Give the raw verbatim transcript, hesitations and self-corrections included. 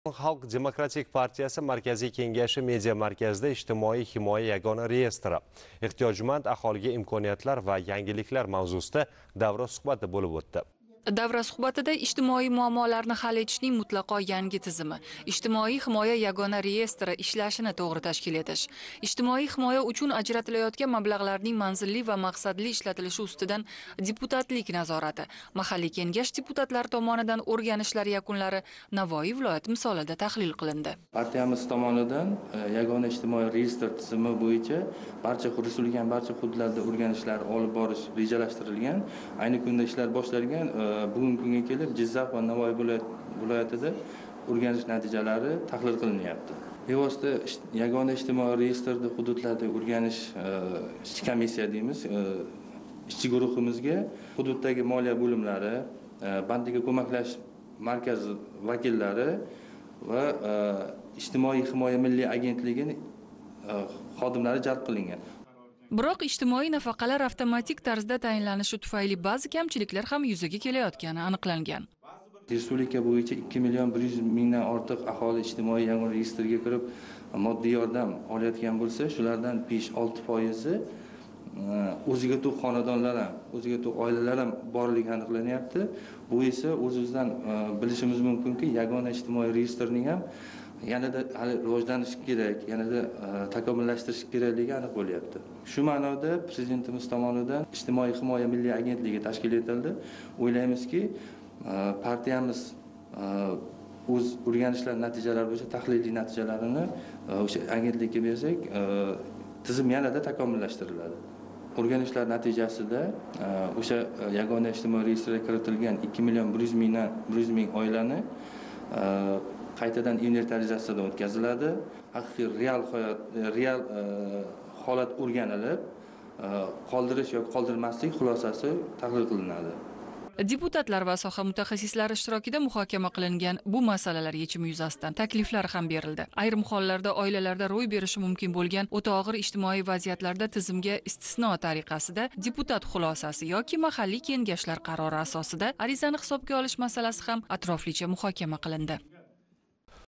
Xalq Demokratik partiyasi Markaziy kengashi media markazida ijtimoiy himoya yagona reyestri, ehtiyojmand aholiga imkoniyatlar va yangiliklar mavzusida davra suhbati bo'lib o'tdi. Davra suhbatida ijtimoiy muammolarni hal etishning mutlaqo yangi tizimi, ijtimoiy himoya yagona reyestri ishlashini to'g'ri tashkil etish, ijtimoiy himoya uchun ajratilayotgan mablag'larning manzilli va maqsadli ishlatilishi ustidan deputatlik nazorati, mahalliy kengash deputatlari tomonidan o'rganishlar yakunlari Navoiy viloyati misolida tahlil qilindi. Partiyamiz tomonidan yagona ijtimoiy reyestr tizimi bo'yicha barcha respublikaning barcha hududlarida o'rganishlar olib borish rejalashtirilgan. Ayni kunda ishlar boshlangan. Bugungi kunga kelib Jizzax va Navoiy viloyatida o'rganish natijalari tahlil qilinyapti. Bevosita yagona ijtimoiy reyestrda hududlarda o'rganish ishchi komissiya deymiz, ishchi guruhimizga hududdagi moliya bo'limlari, bandiga ko'maklash markazi vakillari va ijtimoiy himoya milliy agentligining xodimlari jalb qilingan. Biroq ijtimoiy nafaqalar avtomatik tarzda tayinlanishi tufayli ba'zi kamchiliklar ham yuzaga kelayotgani aniqlangan. Respublika bo'yicha ikki million bir yuz mingdan ortiq aholi ijtimoiy yagona reyestrga kirib moddiy yordam olayotgan bo'lsa, shulardan besh olti foizi o'ziga to'q xonadonlar ham, o'ziga to'q oilalar ham borligi aniqlanyapti. Bu esa o'zimizdan bilishimiz mumkinki, yagona ijtimoiy reyestrning ham yanada hali rivojlanishi kerak, yanada takomillashtirish kerakligi aniq bo'lyapti. Shu ma'noda prezidentimiz tomonidan ijtimoiy himoya milliy agentligi tashkil etildi. O'ylaymizki, partiyamiz o'z o'rganishlar natijalari bo'yicha tahliliy natijalarini o'sha agentlikka bersak, tizim yanada takomillashtiriladi. O'rganishlar natijasida o'sha yagona ijtimoiy reyestrga kiritilgan ikki million bir yuz mingdan bir yuz ming oilani qaytadan inventarizatsiyadan o'tkaziladi. Haqiqiy real hayot, real holat o'rganilib, qoldirish yoki qoldirmaslik xulosasi tahlil qilinadi. Deputatlar va soha mutaxassislari ishtirokida muhokama qilingan bu masalalar yechimi yuzasidan takliflar ham berildi. Ayrim hollarda oilalarda ro'y berishi mumkin bo'lgan o'ta og'ir ijtimoiy vaziyatlarda tizimga istisno tariqasida deputat xulosasi yoki mahalliy kengashlar qarori asosida arizani hisobga olish masalasi ham atroflicha muhokama qilindi.